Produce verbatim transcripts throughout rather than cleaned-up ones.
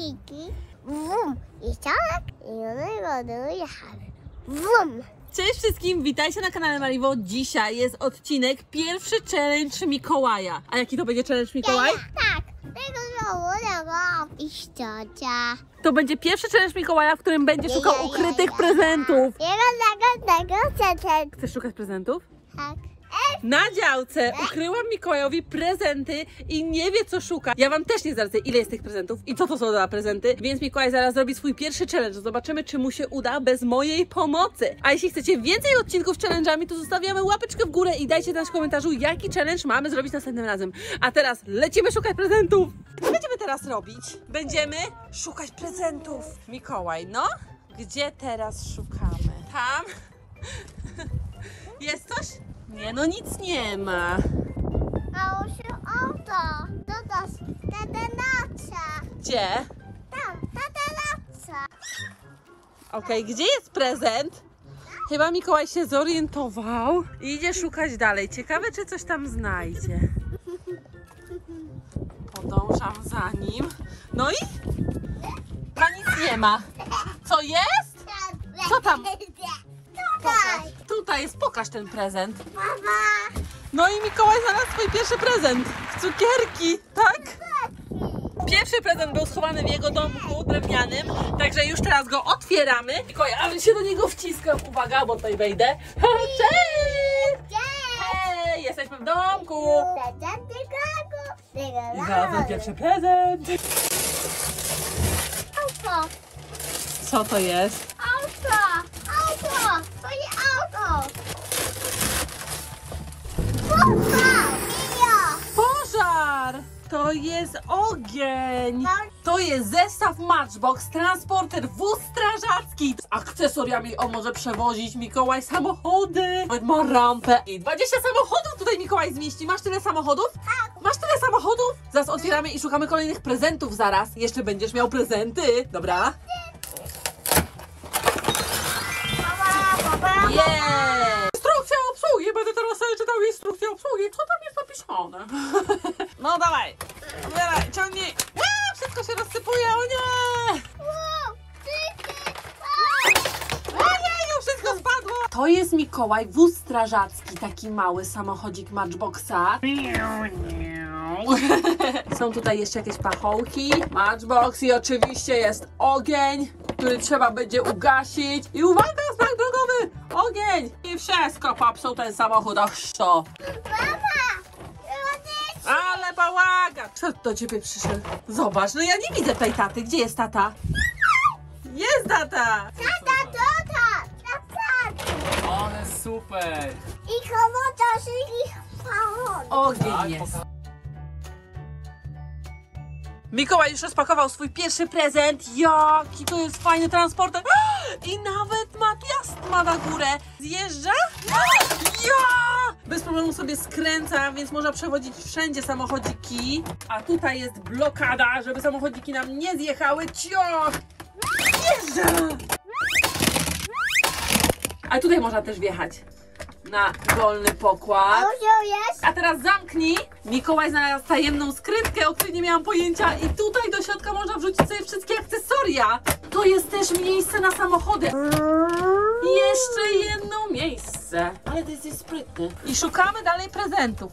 Miki. Wum. I tak. I one jechamy. Wum. Cześć wszystkim, witajcie na kanale Mariwo. Dzisiaj jest odcinek pierwszy challenge Mikołaja. A jaki to będzie challenge Mikołaj? Tak. Tego znowu i ciocia. To będzie pierwszy challenge Mikołaja, w którym będzie szukał Ja, ja, ukrytych ja. prezentów. Jego, tego, tego, tego. Chcesz szukać prezentów? Tak. Na działce ukryłam Mikołajowi prezenty i nie wie, co szuka. Ja wam też nie zdradzę, ile jest tych prezentów i co to są za prezenty, więc Mikołaj zaraz zrobi swój pierwszy challenge. Zobaczymy, czy mu się uda bez mojej pomocy. A jeśli chcecie więcej odcinków z challenge'ami, to zostawiamy łapeczkę w górę i dajcie znać w komentarzu, jaki challenge mamy zrobić następnym razem. A teraz lecimy szukać prezentów. Co będziemy teraz robić? Będziemy szukać prezentów. Mikołaj, no? Gdzie teraz szukamy? Tam? Jest coś? Nie, no nic nie ma. Mało się auto. To to tadenaca. Gdzie? Tam, tadenaca. Okej, okay, gdzie jest prezent? Chyba Mikołaj się zorientował i idzie szukać dalej. Ciekawe, czy coś tam znajdzie. Podążam za nim. No i? No nic nie ma. Co jest? Co tam? Tutaj. Tutaj jest, pokaż ten prezent. Mama. No i Mikołaj znalazł swój pierwszy prezent. Cukierki, tak? Pierwszy prezent był schowany w jego domku drewnianym, także już teraz go otwieramy. Mikołaj, ale się do niego wciskam. Uwaga, bo tutaj wejdę. Cześć! Hej, jesteśmy w domku. I znalazłem pierwszy prezent. Auto. Co to jest? Auto. Auto. To jest auto. Pożar! To jest ogień! To jest zestaw Matchbox, transporter, wóz strażacki. Z akcesoriami on może przewozić Mikołaj samochody. Nawet ma rampę. I dwadzieścia samochodów tutaj Mikołaj zmieści. Masz tyle samochodów? Tak. Masz tyle samochodów? Zaraz otwieramy i szukamy kolejnych prezentów zaraz. Jeszcze będziesz miał prezenty. Dobra? Yeah! Instrukcja obsługi! Będę teraz sobie czytał instrukcję obsługi. Co tam jest napisane? No dawaj! Dawaj, ciągnij! A, wszystko się rozsypuje, o nie! Ojeju, wszystko spadło! To jest Mikołaj, wóz strażacki, taki mały samochodzik Matchboxa. Są tutaj jeszcze jakieś pachołki, Matchbox i oczywiście jest ogień, który trzeba będzie ugasić. I uwaga, znak drogowy! Ogień! I wszystko popsuł ten samochód. Och, co? Ale bałagan! Kto do ciebie przyszedł? Zobacz, no ja nie widzę tej taty. Gdzie jest tata? Jest tata! Tata, tata, tata. Ale super! I komoda ich samochód. Ogień jest. Mikołaj już rozpakował swój pierwszy prezent. Jaki to jest fajny transporter. I nawet ma piast ma na górę. Zjeżdża? Ja! Bez problemu sobie skręca, więc można przewozić wszędzie samochodziki. A tutaj jest blokada, żeby samochodziki nam nie zjechały. Cioch! Zjeżdża! A tutaj można też wjechać na wolny pokład. Jest? A teraz zamknij. Mikołaj znalazł tajemną skrytkę, o której nie miałam pojęcia. I tutaj do środka można wrzucić sobie wszystkie akcesoria. To jest też miejsce na samochody. I jeszcze jedno miejsce. Ale to jest sprytny. I szukamy dalej prezentów.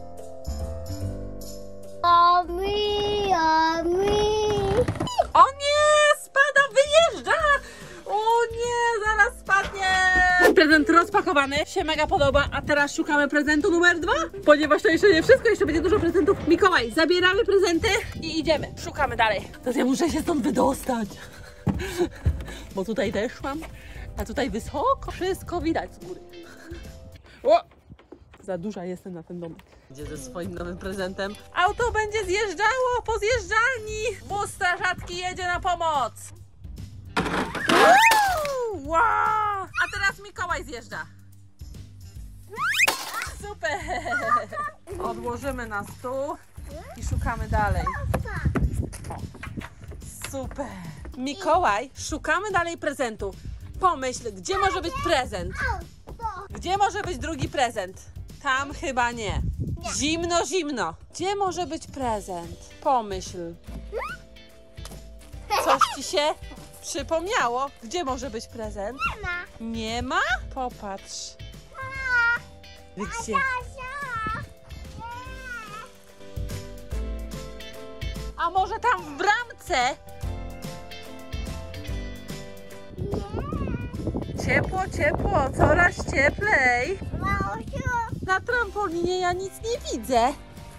O mi, o mi. O nie! Spada, wyjeżdża! O nie! Zaraz spadnie! Prezent rozpakowany, się mega podoba, a teraz szukamy prezentu numer dwa, ponieważ to jeszcze nie wszystko, jeszcze będzie dużo prezentów. Mikołaj, zabieramy prezenty i idziemy, szukamy dalej. To ja muszę się stąd wydostać, bo tutaj też mam, a tutaj wysoko, wszystko widać z góry. O! Za duża jestem na ten domek. Idzie ze swoim nowym prezentem. Auto będzie zjeżdżało po zjeżdżalni. Wóz strażacki jedzie na pomoc. Wow! A teraz Mikołaj zjeżdża. Super! Odłożymy na stół i szukamy dalej. O, super! Mikołaj, szukamy dalej prezentu. Pomyśl, gdzie może być prezent? Gdzie może być drugi prezent? Tam chyba nie. Zimno, zimno. Gdzie może być prezent? Pomyśl. Coś ci się przypomniało? Gdzie może być prezent? Nie ma. Nie ma? Popatrz. Gdzie? A może tam w bramce? Ciepło, ciepło, coraz cieplej. Na trampolinie ja nic nie widzę.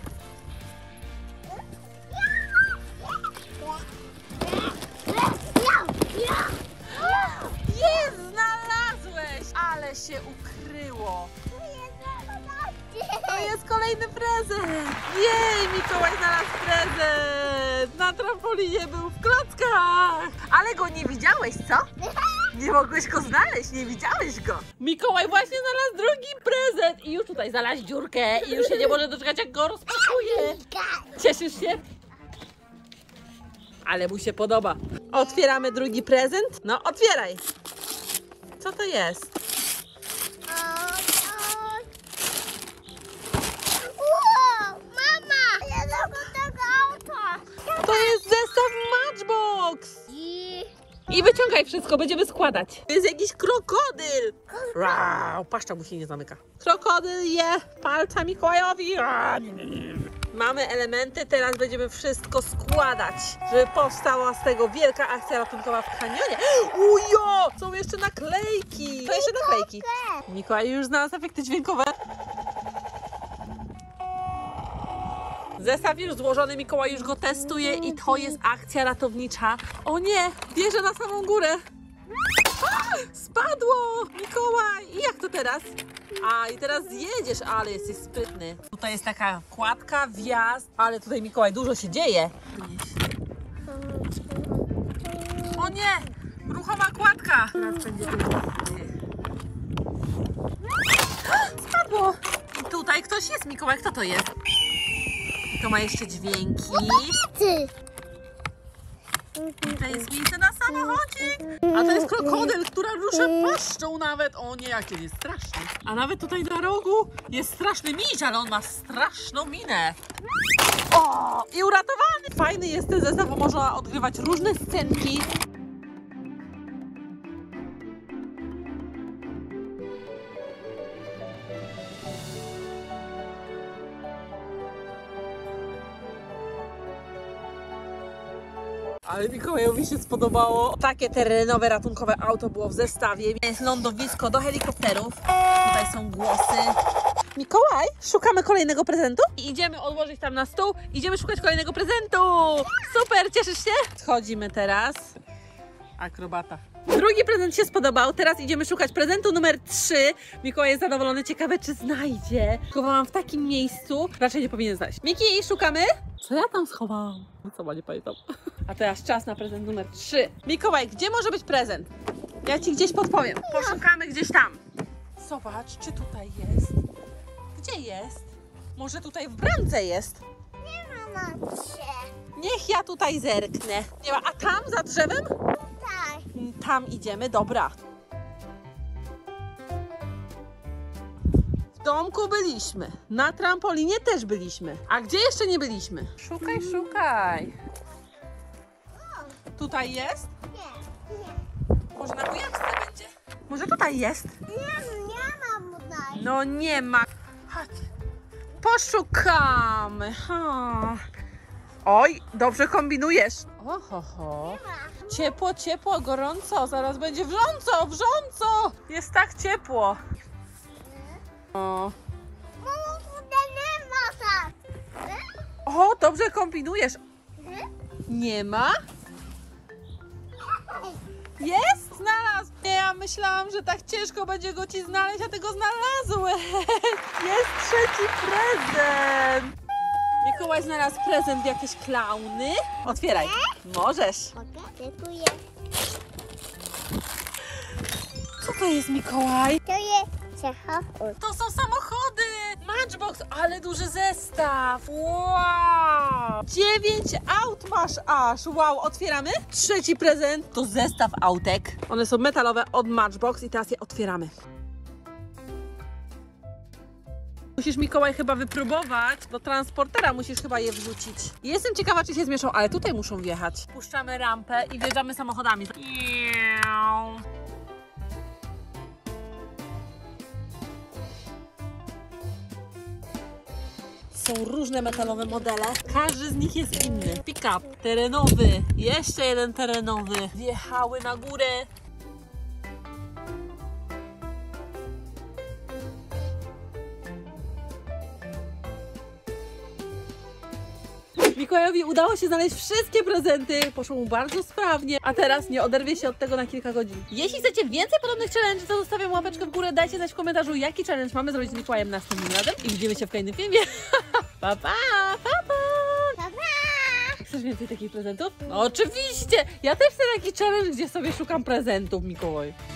Jest, znalazłeś! Ale się ukryło. To jest kolejny prezent. Jej, Mikołaj znalazł prezent. Na trampolinie był w klockach. Ale go nie widziałeś, co? Nie mogłeś go znaleźć, nie widziałeś go. Mikołaj właśnie znalazł drugi prezent. I już tutaj znalazł dziurkę. I już się nie może doczekać, jak go rozpakuje. Cieszysz się? Ale mu się podoba. Otwieramy drugi prezent. No, otwieraj. Co to jest? Mama! Ja do tego auta! To jest zestaw Matchbox. I wyciągaj wszystko, będziemy składać. To jest jakiś krokodyl. Rau, paszcza mu się nie zamyka. Krokodyl je palca Mikołajowi. Mamy elementy, teraz będziemy wszystko składać, żeby powstała z tego wielka akcja ratunkowa w kanionie. Ujo! Są jeszcze naklejki. To jeszcze naklejki. Mikołaj już znalazł efekty dźwiękowe. Zestaw już złożony, Mikołaj już go testuje i to jest akcja ratownicza. O nie, bierze na samą górę. A, spadło! Mikołaj! I jak to teraz? A, i teraz zjedziesz, ale jesteś sprytny. Tutaj jest taka kładka, wjazd, ale tutaj, Mikołaj, dużo się dzieje. O nie! Ruchoma kładka! Teraz będzie spadło! I tutaj ktoś jest, Mikołaj, kto to jest? To ma jeszcze dźwięki. Ty! I to jest miejsce na samochodzik. A to jest krokodyl, która rusza paszczą nawet. O nie, jaki jest straszny. A nawet tutaj na rogu jest straszny miś, ale on ma straszną minę. O! I uratowany. Fajny jest ten zestaw, bo można odgrywać różne scenki. Ale Mikołajowi się spodobało. Takie terenowe, ratunkowe auto było w zestawie. Jest lądowisko do helikopterów. Tutaj są głosy. Mikołaj, szukamy kolejnego prezentu. I idziemy odłożyć tam na stół. Idziemy szukać kolejnego prezentu. Super, cieszysz się? Schodzimy teraz. Akrobata. Drugi prezent się spodobał. Teraz idziemy szukać prezentu numer trzy. Mikołaj jest zadowolony. Ciekawe, czy znajdzie. Schowałam w takim miejscu. Raczej nie powinien znaleźć. Miki, szukamy? Co ja tam schowałam? Co ma, nie pamiętam. A teraz czas na prezent numer trzy. Mikołaj, gdzie może być prezent? Ja ci gdzieś podpowiem. Poszukamy gdzieś tam. Zobacz, czy tutaj jest. Gdzie jest? Może tutaj w bramce jest? Nie ma się. Niech ja tutaj zerknę. Nie ma. A tam za drzewem? Tak. Tam idziemy, dobra. W domku byliśmy. Na trampolinie też byliśmy. A gdzie jeszcze nie byliśmy? Szukaj, szukaj. Tutaj jest? Nie, nie. Może na bujawce będzie? Może tutaj jest? Nie, nie ma tutaj. No nie ma. Chodź. Poszukamy. Ha. Oj, dobrze kombinujesz. Oho, ciepło, ciepło, gorąco. Zaraz będzie wrząco, wrząco. Jest tak ciepło. O, Mamo, tutaj nie ma tak. o dobrze kombinujesz. Nie ma? Jest? Znalazł. Nie, ja myślałam, że tak ciężko będzie go ci znaleźć, a ty go znalazłeś. Jest trzeci prezent. Mikołaj znalazł prezent, jakieś klauny. Otwieraj. Możesz. Mogę? Dziękuję. Co to jest, Mikołaj? To jest samochód. To są samochody. Matchbox, ale duży zestaw. Wow. Dziewięć aut masz aż. Wow, otwieramy. Trzeci prezent to zestaw autek. One są metalowe od Matchbox i teraz je otwieramy. Musisz, Mikołaj, chyba wypróbować, do transportera musisz chyba je wrzucić. Jestem ciekawa, czy się zmieszczą, ale tutaj muszą wjechać. Puszczamy rampę i wjeżdżamy samochodami. Są różne metalowe modele. Każdy z nich jest inny. Pick-up terenowy, jeszcze jeden terenowy. Wjechały na górę. Mikołajowi udało się znaleźć wszystkie prezenty, poszło mu bardzo sprawnie, a teraz nie oderwie się od tego na kilka godzin. Jeśli chcecie więcej podobnych challenge, to zostawiam łapeczkę w górę, dajcie znać w komentarzu, jaki challenge mamy zrobić z Mikołajem następnym razem i widzimy się w kolejnym filmie. Pa, pa, pa, pa. Pa, pa. Chcesz więcej takich prezentów? No, oczywiście! Ja też chcę taki challenge, gdzie sobie szukam prezentów, Mikołaj.